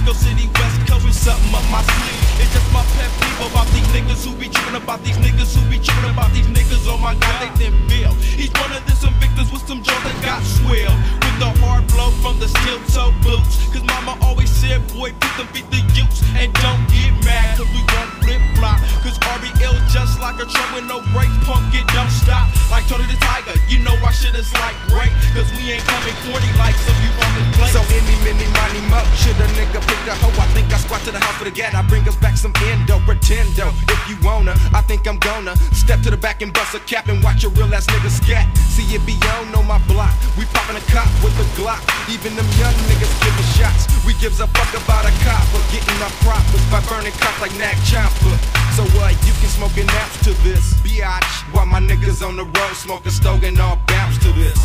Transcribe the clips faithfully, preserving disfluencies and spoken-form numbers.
Frisco City, West Coast with something up my sleeve. It's just my pet peeve about these niggas who be tripping about these niggas who be tripping about these niggas. Oh my God, they didn't feel. He's one of them some victims with some jaws that got swelled with the hard blow from the steel toe boots. Cause mama always said, boy, beat them, beat the youths, and don't get mad cause we won't flip flop. Cause R B L just like a truck with no brakes, punk it don't stop. Like Tony the Tiger, you know our shit is like great. Cause we ain't coming corny like some you on the plate. So any, mini, money, mo. Should a nigga pick a hoe? I think I squat to the house for the gat. I bring us back some endo, pretendo. If you wanna, I think I'm gonna step to the back and bust a cap and watch a real ass nigga scat. See it be on on my block. We poppin' a cop with a Glock. Even them young niggas giving shots. We gives a fuck about a cop or getting our profits by burning cops like Nag Chopper. So what? Uh, you can smoke an ounce to this, biatch. While my niggas on the road smoking stove and all bounce to this.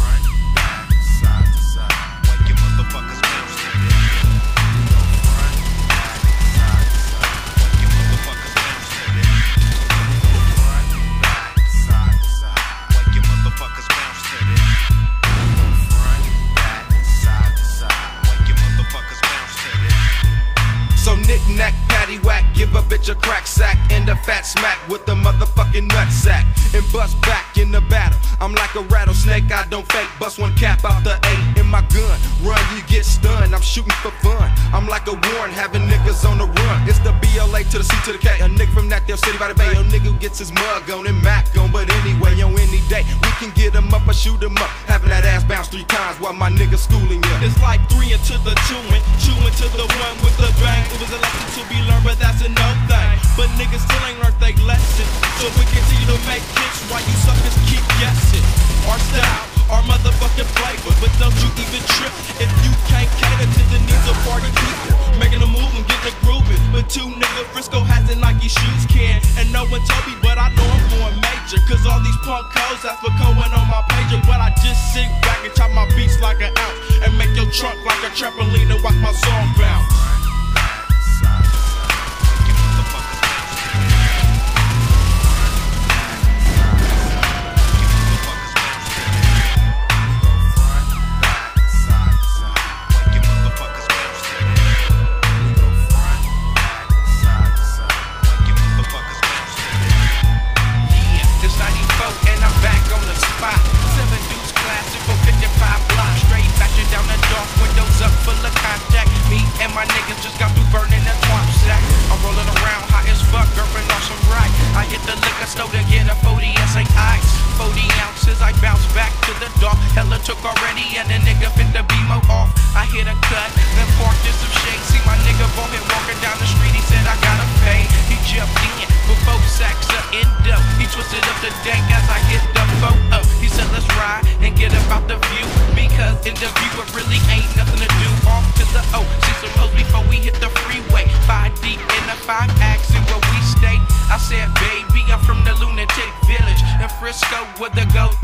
So knick-knack, paddywhack, give a bitch a crack sack and a fat smack with a motherfucking nutsack and bust back in the battle. I'm like a rattlesnake, I don't fake, bust one cap out the eight in my gun. Run, you get stunned, I'm shooting for fun. I'm like a Warren, having niggas on the run. It's the B L A to the C to the K, a nigga from that there city by the bay. A nigga who gets his mug on and Mac on, but anyway, on any day, we can get him up or shoot him up. Having that ass bounce three times while my nigga schooling you. It's like three into the two and two into the one with the bang. It was a lesson to be learned, but that's another thing. But niggas still ain't learned they lesson. So we continue to make hits while you suckers keep guessing. Our style, our motherfucking flavor. But don't you even trip if you can't cater to the needs of party people. Making a move and getting a grooving. But two nigga Frisco hats and Nike shoes can. And no one told me, but I know I'm going major. Cause all these punk codes ask for going on my pager. But I just sit back and chop my beats like an ounce. And make your trunk like a trampoline and watch my song bounce. Took already and the nigga fit the B-mo off. I hit a cut, then parked in some shade. See my nigga bought him walking down the street. He said I gotta pay. He jumped in with both sacks of endo. He twisted up the dank as I hit the photo. He said let's ride and get about the view, because in the view it really ain't nothing to do. Off to the O, see some hoes before we hit the freeway. Five deep in the five axis where we stay. I said baby I'm from the lunatic village in Frisco with the go